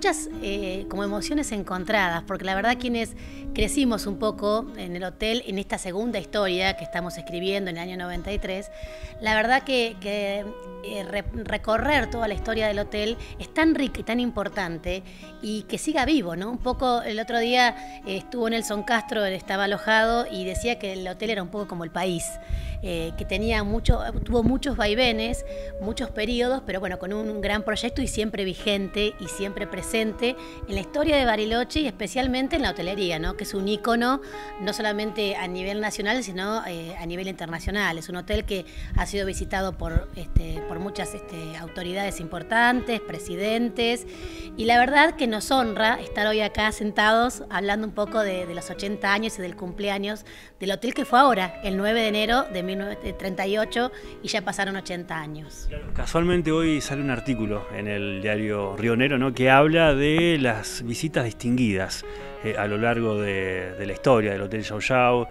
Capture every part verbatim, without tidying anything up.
muchas eh, como emociones encontradas, porque la verdad quienes crecimos un poco en el hotel, en esta segunda historia que estamos escribiendo en el año noventa y tres, la verdad que, que eh, re, recorrer toda la historia del hotel es tan rica y tan importante, y que siga vivo, ¿no? Un poco el otro día eh, estuvo Nelson Castro, él estaba alojado y decía que el hotel era un poco como el país, eh, que tenía mucho, tuvo muchos vaivenes, muchos periodos, pero bueno, con un gran proyecto y siempre vigente y siempre presente en la historia de Bariloche y especialmente en la hotelería, ¿no? Que es un ícono no solamente a nivel nacional, sino eh, a nivel internacional. Es un hotel que ha sido visitado por, este, por muchas este, autoridades importantes, presidentes, y la verdad que nos honra estar hoy acá sentados hablando un poco de, de los ochenta años y del cumpleaños del hotel, que fue ahora, el nueve de enero de mil novecientos treinta y ocho, y ya pasaron ochenta años. Casualmente hoy sale un artículo en el diario Rionero, ¿no?, que habla de las visitas distinguidas eh, a lo largo de, de la historia del Hotel Yau Yau,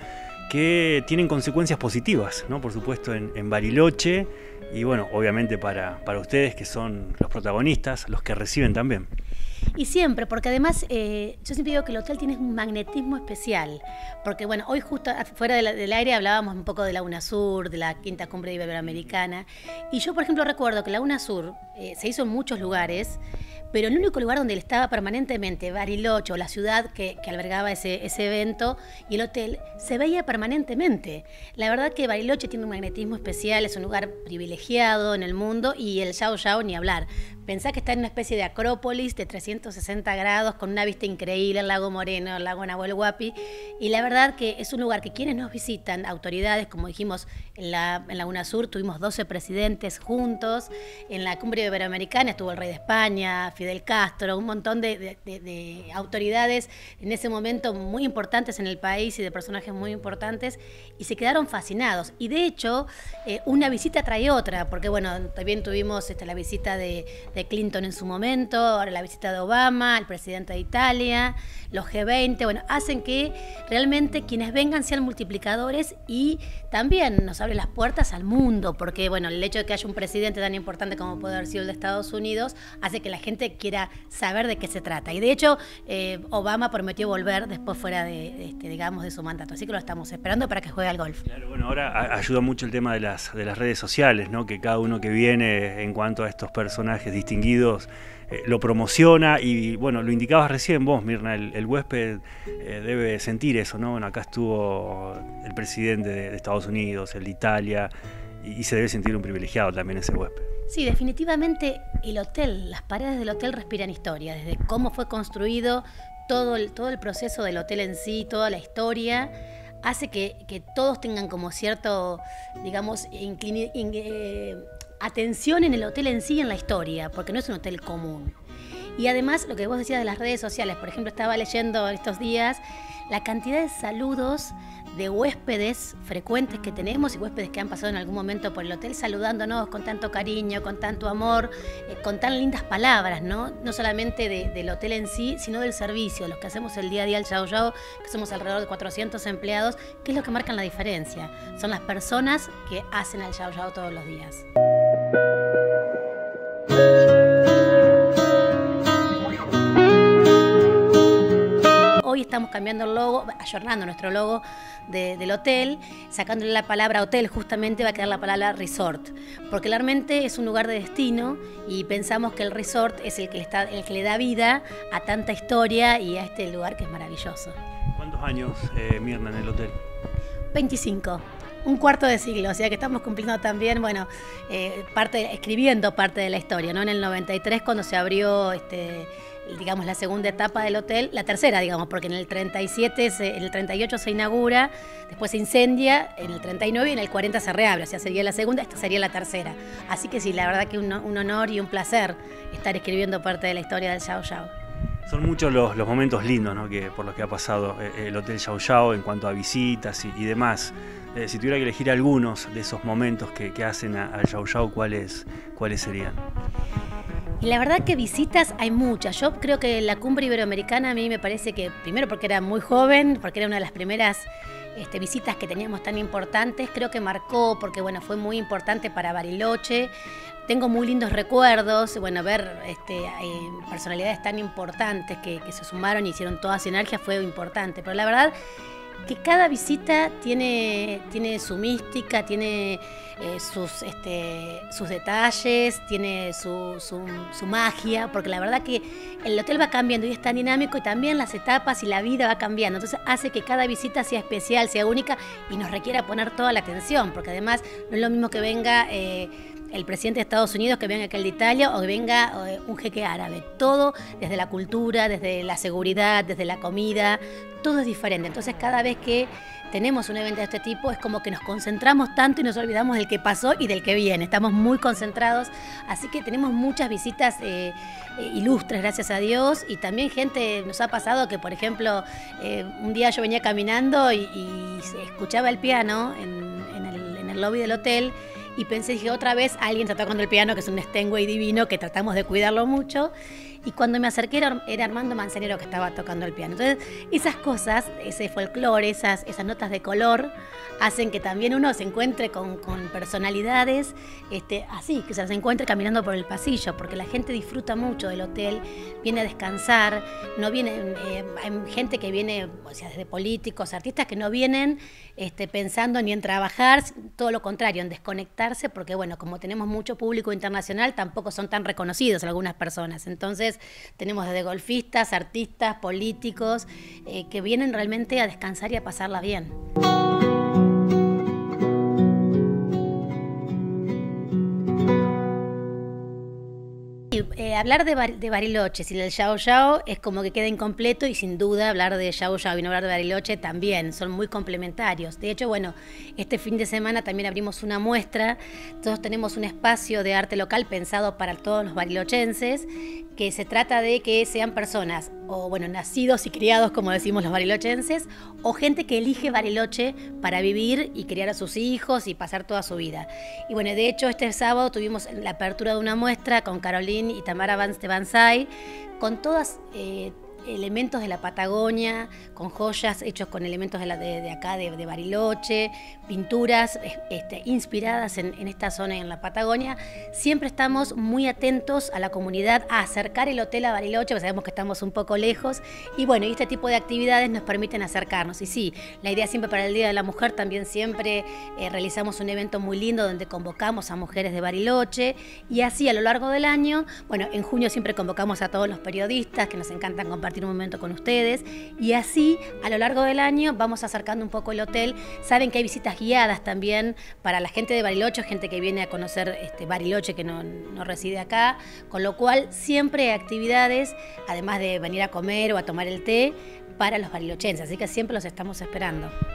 que tienen consecuencias positivas, ¿no?, por supuesto en, en Bariloche, y bueno, obviamente para, para ustedes, que son los protagonistas, los que reciben también. Y siempre, porque además eh, yo siempre digo que el hotel tiene un magnetismo especial, porque bueno, hoy justo fuera de la, del aire hablábamos un poco de la UNASUR, de la Quinta Cumbre Iberoamericana, y yo por ejemplo recuerdo que la UNASUR eh, se hizo en muchos lugares, pero el único lugar donde él estaba permanentemente, Bariloche, o la ciudad que, que albergaba ese, ese evento, y el hotel, se veía permanentemente. La verdad que Bariloche tiene un magnetismo especial, es un lugar privilegiado en el mundo, y el Yau Yau ni hablar. Pensá que está en una especie de acrópolis de trescientos sesenta grados, con una vista increíble, el lago Moreno, el lago Nahuel Huapi, y la verdad que es un lugar que quienes nos visitan, autoridades, como dijimos, en la, en la UNASUR tuvimos doce presidentes juntos, en la Cumbre Iberoamericana estuvo el rey de España, Fidel Castro, un montón de, de, de, de autoridades en ese momento muy importantes en el país y de personajes muy importantes, y se quedaron fascinados. Y de hecho, eh, una visita trae otra, porque bueno, también tuvimos este, la visita de, de Clinton en su momento, ahora la visita de Obama, el presidente de Italia, los G veinte, bueno, hacen que realmente quienes vengan sean multiplicadores, y también nos abre las puertas al mundo, porque bueno, el hecho de que haya un presidente tan importante como puede haber sido el de Estados Unidos hace que la gente quiera saber de qué se trata. Y de hecho, eh, Obama prometió volver después fuera de, de este, digamos, de su mandato, así que lo estamos esperando para que juegue al golf. Claro, bueno, ahora ayuda mucho el tema de las, de las redes sociales, ¿no?, que cada uno que viene en cuanto a estos personajes distinguidos eh, lo promociona, y bueno, lo indicabas recién vos, Mirna, el, el huésped eh, debe sentir eso, ¿no? Bueno, acá estuvo el presidente de, de Estados Unidos, el de Italia, y, y se debe sentir un privilegiado también ese huésped. Sí, definitivamente el hotel, las paredes del hotel respiran historia, desde cómo fue construido, todo el, todo el proceso del hotel en sí, toda la historia, hace que, que todos tengan como cierto, digamos, inclini, in, eh, atención en el hotel en sí y en la historia, porque no es un hotel común. Y además, lo que vos decías de las redes sociales, por ejemplo, estaba leyendo estos días la cantidad de saludos de huéspedes frecuentes que tenemos, y huéspedes que han pasado en algún momento por el hotel saludándonos con tanto cariño, con tanto amor, eh, con tan lindas palabras, ¿no? No solamente de, del hotel en sí, sino del servicio, los que hacemos el día a día al Yau Yau, que somos alrededor de cuatrocientos empleados, que es lo que marcan la diferencia. Son las personas que hacen al Yau Yau todos los días. Hoy estamos cambiando el logo, ayornando nuestro logo de, del hotel, sacándole la palabra hotel, justamente va a quedar la palabra resort, porque realmente es un lugar de destino, y pensamos que el resort es el que, le está, el que le da vida a tanta historia y a este lugar que es maravilloso. ¿Cuántos años, eh, Mirna, en el hotel? veinticinco. Un cuarto de siglo, o sea que estamos cumpliendo también, bueno, eh, parte, escribiendo parte de la historia, ¿no? En el noventa y tres, cuando se abrió, este, digamos, la segunda etapa del hotel, la tercera, digamos, porque en el treinta y siete, se, en el treinta y ocho se inaugura, después se incendia, en el treinta y nueve y en el cuarenta se reabre, o sea, sería la segunda, esta sería la tercera. Así que sí, la verdad que un, un honor y un placer estar escribiendo parte de la historia del Yau Yau. Son muchos los, los momentos lindos, ¿no?, que, por los que ha pasado el Hotel Yau Yau en cuanto a visitas y, y demás. Eh, si tuviera que elegir algunos de esos momentos que, que hacen al Yau Yau, ¿cuáles, cuáles serían? Y la verdad que visitas hay muchas. Yo creo que la Cumbre Iberoamericana a mí me parece que, primero porque era muy joven, porque era una de las primeras este, visitas que teníamos tan importantes, creo que marcó, porque bueno, fue muy importante para Bariloche. tengo muy lindos recuerdos, bueno, ver este, eh, personalidades tan importantes que, que se sumaron y hicieron toda sinergia fue importante, pero la verdad que cada visita tiene, tiene su mística, tiene eh, sus, este, sus detalles, tiene su, su, su magia, porque la verdad que el hotel va cambiando y es tan dinámico, y también las etapas y la vida va cambiando, entonces hace que cada visita sea especial, sea única y nos requiera poner toda la atención, porque además no es lo mismo que venga eh, el presidente de Estados Unidos, que venga aquel de Italia, o que venga eh, un jeque árabe. Todo desde la cultura, desde la seguridad, desde la comida, todo es diferente. Entonces cada vez que tenemos un evento de este tipo es como que nos concentramos tanto y nos olvidamos del que pasó y del que viene. Estamos muy concentrados, así que tenemos muchas visitas eh, eh, ilustres, gracias a Dios, y también gente, nos ha pasado que, por ejemplo, eh, un día yo venía caminando y, y escuchaba el piano en, en, el, en el lobby del hotel, y pensé, dije, otra vez alguien está tocando el piano, que es un Steinway divino, que tratamos de cuidarlo mucho. Y cuando me acerqué era, era Armando Manzanero que estaba tocando el piano. Entonces, esas cosas, ese folclore, esas, esas notas de color, hacen que también uno se encuentre con, con personalidades este, así, que se las encuentre caminando por el pasillo, porque la gente disfruta mucho del hotel, viene a descansar, no viene, eh, hay gente que viene, o sea, desde políticos, artistas que no vienen este, pensando ni en trabajar, todo lo contrario, en desconectarse, porque bueno, como tenemos mucho público internacional, tampoco son tan reconocidos algunas personas. Entonces, tenemos desde golfistas, artistas, políticos, eh, que vienen realmente a descansar y a pasarla bien. Eh, hablar de, bar, de Bariloche y del Yao Yao es como que queda incompleto, y sin duda hablar de Yao Yao y no hablar de Bariloche también, son muy complementarios. De hecho, bueno, este fin de semana también abrimos una muestra, todos tenemos un espacio de arte local pensado para todos los barilochenses, que se trata de que sean personas, o bueno, nacidos y criados, como decimos los barilochenses, o gente que elige Bariloche para vivir y criar a sus hijos y pasar toda su vida. Y bueno, de hecho, este sábado tuvimos la apertura de una muestra con Caroline y Tamara de Banzai, con todas eh, elementos de la Patagonia, con joyas hechos con elementos de, la, de, de acá, de, de Bariloche, pinturas este, inspiradas en, en esta zona y en la Patagonia. Siempre estamos muy atentos a la comunidad, a acercar el hotel a Bariloche, porque sabemos que estamos un poco lejos, y bueno, y este tipo de actividades nos permiten acercarnos. Y sí, la idea siempre para el Día de la Mujer, también siempre eh, realizamos un evento muy lindo donde convocamos a mujeres de Bariloche, y así a lo largo del año, bueno, en junio siempre convocamos a todos los periodistas, que nos encantan compartir un momento con ustedes, y así a lo largo del año vamos acercando un poco el hotel. Saben que hay visitas guiadas también para la gente de Bariloche, gente que viene a conocer este Bariloche que no, no reside acá, con lo cual siempre hay actividades, además de venir a comer o a tomar el té, para los barilochenses, así que siempre los estamos esperando.